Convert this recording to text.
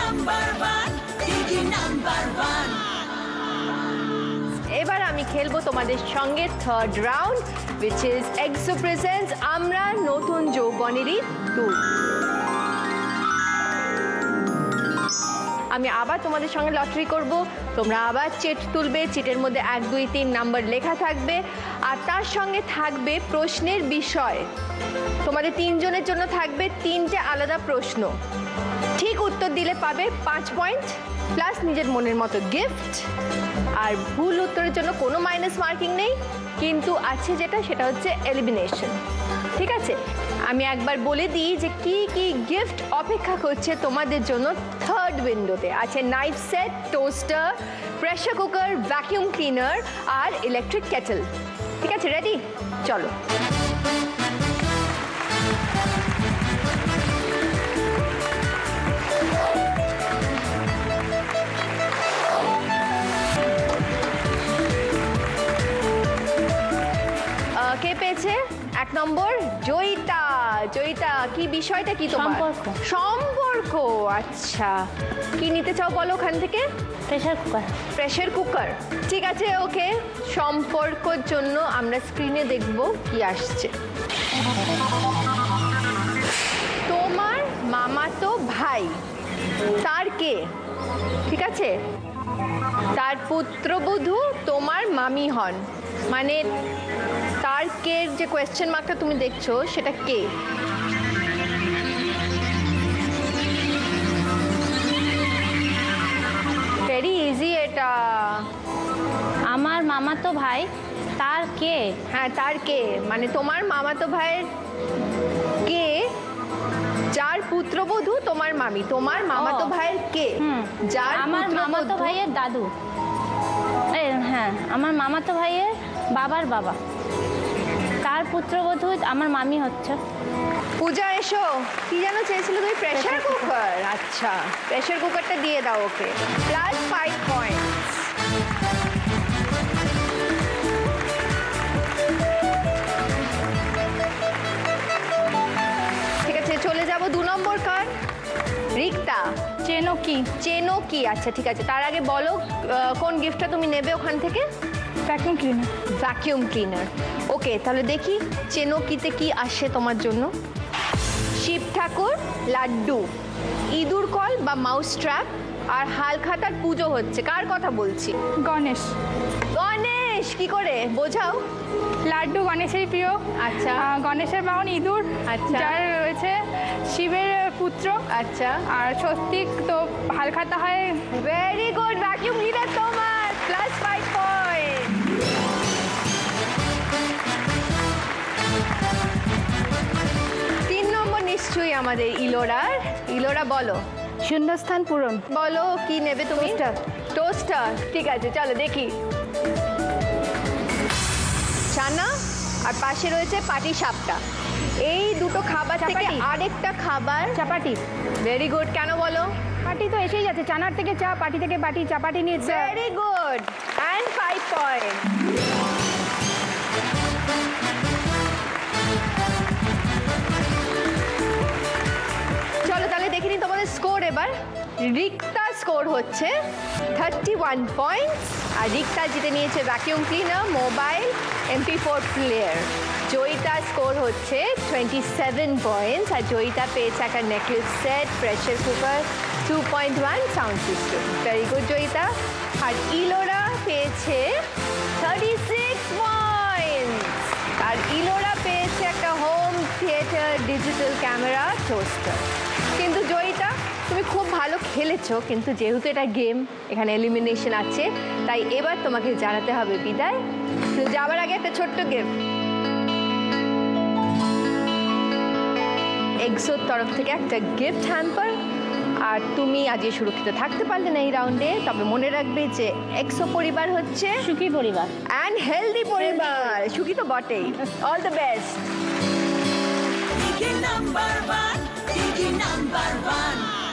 এবার আমি খেলবো তোমাদের সঙ্গে third round, which is EXO presents আমরা নতুন যৌবনেরই দূত। আমি আবার তোমাদের সঙ্গে লটারি করব, তোমরা আবার চিট তুলবে, চিটের মধ্যে 1 2 3 নাম্বার লেখা থাকবে, আর তার সঙ্গে থাকবে প্রশ্নের বিষয়। তোমাদের তিনজনের জন্য থাকবে 3টে আলাদা প্রশ্ন, ঠিক উত্তর দিলে পাবে 5 পয়েন্ট প্লাস নিজের মনের মতো গিফট, আর ভুল উত্তরের জন্য কোনো মাইনাস মার্কিং নেই, কিন্তু আছে যেটা, সেটা হচ্ছে এলিমিনেশন। ঠিক আছে, আমি একবার বলে দিই যে কি কি গিফট অপেক্ষা করছে তোমাদের জন্য থার্ড উইন্ডোতে। আছে knife set, toaster, pressure cooker, vacuum cleaner আর ইলেকট্রিক কেটল। ঠিক আছে, রেডি? চলো। কে পেয়েছে 1 নম্বর? জয়িতা। জয়িতা, কি বিষয়টা কি তোমার? সম্পর্ক। আচ্ছা, কি নিতে চাও বলো ওখান থেকে? Pressure cooker. প্রেসার কুকার, ঠিক আছে, ওকে। সম্পর্কের জন্য আমরা স্ক্রিনে দেখব কি আসছে। তোমার মামাতো ভাই, তার কে? ঠিক আছে, তার পুত্রবধূ তোমার মামি হন, মানে তার কে যে কোয়েশ্চেন মার্কটা তুমি দেখছো সেটা কে? ভেরি ইজি এটা। আমার মামাতো ভাই, তার কে? হ্যাঁ, তার কে মানে তোমার মামাতো ভাইয়ের কে যার পুত্রবধূ তোমার মামি। তোমার মামাতো ভাইয়ের কে যার আমার মামাতো ভাইয়ের দাদু। হ্যাঁ, আমার মামাতো ভাইয়ের বাবার বাবা, তার পুত্রবধূ আমার মামি হচ্ছে। পূজা, এসো। কি যেন চেয়েছিল তুমি? Pressure cooker. আচ্ছা, প্রেসার কুকারটা দিয়ে দাও ওকে, প্লাস 5 পয়েন্ট। ঠিক আছে, চলে যাব 2 নম্বর কার্ড। রিক্তা। চেনো কি? চেনো কি? আচ্ছা, ঠিক আছে, তার আগে বলো কোন গিফটটা তুমি নেবে ওখান থেকে? Vacuum cleaner. Vacuum cleaner, okay. তাহলে দেখি চেনো কিতে কি আসে তোমার জন্য। শিব ঠাকুর, লাড্ডু, ইঁদুর কল বা মাউস ট্র্যাপ, আর হালখাতার পুজো হচ্ছে। কার কথা বলছি? গণেশ। গণেশ, কি করে বোঝাও? লাড্ডু গণেশের প্রিয়। আচ্ছা। গণেশের বাহন ইঁদুর। আচ্ছা। যার রয়েছে শিবের পুত্র। আচ্ছা। আর স্বস্তিক তো হালখাতা হয়। ভেরি গুড, ভ্যাকিউম ক্লিনার তোমার, প্লাস 5 পয়েন্ট। 3 নম্বর নিশ্চয়ই আমাদের ইলোরার। ইলোরা, বলো। শূন্যস্থান পূরণ। বলো কি নেবে তুমি? টোস্টার। টোস্টার, ঠিক আছে, চলো দেখি। চানা আর পাশে রয়েছে পাটি সাপটা। এই দুটো খাবার থেকে আরেকটা খাবার। চাপাটি। ভেরি গুড, কেন বলো? পাটি তো এসেই যাচ্ছে, চানার থেকে চা, পাটি থেকে পাটি, চাপাটি নিয়েছে। Very good, and 5 point. চলো তাহলে দেখে নিই তোমাদের স্কোর এবার। রিক্তা স্কোর হচ্ছে 31 পয়েন্টস, আর রিক্তা জিতে নিয়েছে vacuum cleaner, mobile, MP4 player. Joyita score হচ্ছে 27 পয়েন্টস, আর জয়িতা পেয়েছে একটা necklace set, pressure cooker, 2.1 sound system. Very good Joyita. আর ইলোরা পেয়েছে 36 পয়েন্টস, আর ইলোরা পেয়েছে একটা home theatre digital camera, toaster. কিন্তু জয়িতা, তুমি খুব ভালো খেলেছো, কিন্তু যেহেতু এটা গেম, এখানে এলিমিনেশন আছে, তাই এবার তোমাকে জানাতে হবে বিদায়। তো যাবার আগে একটা ছোট্ট গিফট, এক্সোর তরফ থেকে একটা গিফট হ্যাম্পার। আর তুমি আজকে সুরক্ষিত থাকতে পারলে না এই রাউন্ডে, তবে মনে রাখবে যে এক্সো পরিবার হচ্ছে সুখী পরিবার অ্যান্ড হেলদি পরিবার। সুখী তো বটেই। All the best. Number one.